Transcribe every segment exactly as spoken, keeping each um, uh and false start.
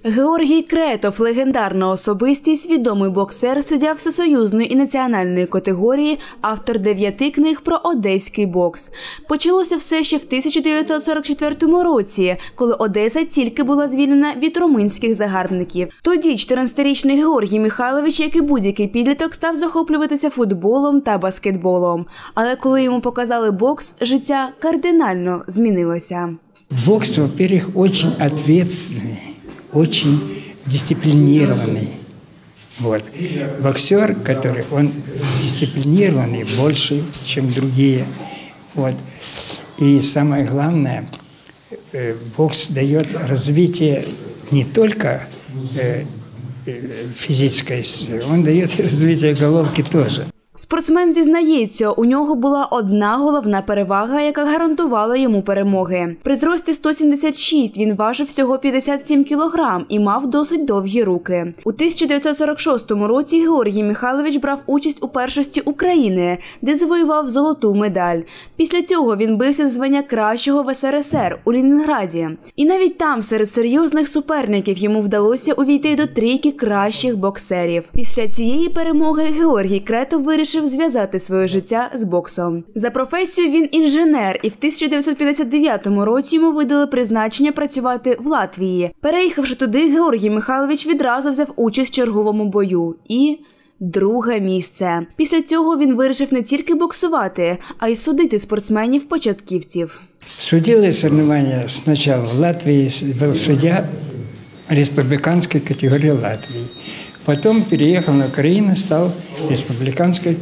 Георгій Кретов – легендарна особистість, відомий боксер, суддя всесоюзної і національної категорії, автор дев'яти книг про одеський бокс. Почалося все ще в тисяча дев'ятсот сорок четвертому році, коли Одеса тільки була звільнена від румунських загарбників. Тоді чотирнадцятирічний Георгій Михайлович, як і будь-який підліток, став захоплюватися футболом та баскетболом. Але коли йому показали бокс, життя кардинально змінилося. Бокс, во-первых, очень ответственный, очень дисциплинированный. Вот. Боксер, который он дисциплинированный больше, чем другие. Вот. И самое главное, бокс дает развитие не только физической силы, он дает развитие головки тоже. Спортсмен зізнається, у нього була одна головна перевага, яка гарантувала йому перемоги. При зрості сто сімдесят шість він важив всього п'ятдесят сім кілограм і мав досить довгі руки. У тисяча дев'ятсот сорок шостому році Георгій Михайлович брав участь у першості України, де завоював золоту медаль. Після цього він бився за звання кращого в ес ер ес ер у Ленінграді. І навіть там, серед серйозних суперників, йому вдалося увійти до трійки кращих боксерів. Після цієї перемоги Георгій Кретов вирішив Вирішив зв'язати своє життя з боксом. За професією він інженер, і в тисяча дев'ятсот п'ятдесят дев'ятому році йому видали призначення працювати в Латвії. Переїхавши туди, Георгій Михайлович відразу взяв участь в черговому бою. І друге місце. Після цього він вирішив не тільки боксувати, а й судити спортсменів-початківців. Судили соревнования спочатку в Латвії, був суддя республіканської категорії Латвії. Потом переехал на Украину, стал республиканской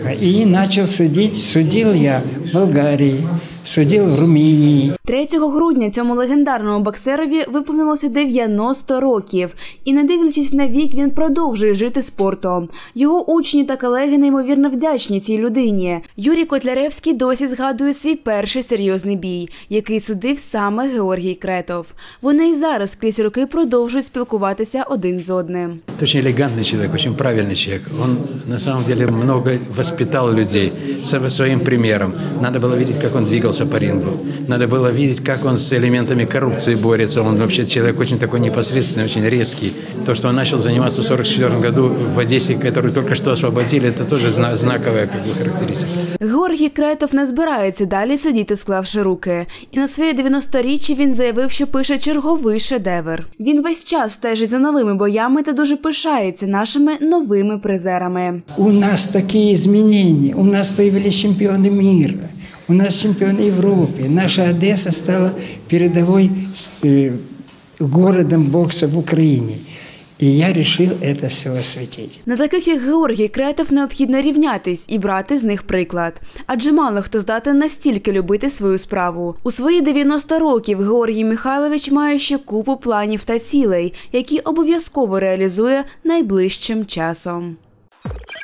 и начал судить. Судил я в Болгарии, судил в Румунії. третього грудня цьому легендарному боксерові виповнилося дев'яносто років. І не дивлячись на вік, він продовжує жити спортом. Його учні та колеги неймовірно вдячні цій людині. Юрій Котляревський досі згадує свій перший серйозний бій, який судив саме Георгій Кретов. Вони і зараз крізь роки продовжують спілкуватися один з одним. Очень элегантный человек, очень правильный человек. Он на самом деле много воспитал людей своим примером. Надо было видеть, как он двигался по рингу. Надо было видеть, как он с элементами коррупции борется. Он вообще человек очень такой непосредственный, очень резкий. То, что он начал заниматься в сорок четвёртом году в Одессе, которую только что освободили, это тоже знаковая как бы, характеристика. Георгій Кретов не збирається далі сидіти, склавши руки. І на своє дев'яносторіччя він заявив, що пише черговий шедевр. Він весь час стежить за новими боями та дуже пишається нашими новими призерами. У нас такі зміни, у нас появились чемпіони світу. У нас чемпионы Европы. Наша Одесса стала передовой городом бокса в Украине. І я вирішив це все освітити. На таких, як Георгій Кретов, необхідно рівнятись і брати з них приклад. Адже мало хто здатен настільки любити свою справу. У свої дев'яносто років Георгій Михайлович має ще купу планів та цілей, які обов'язково реалізує найближчим часом.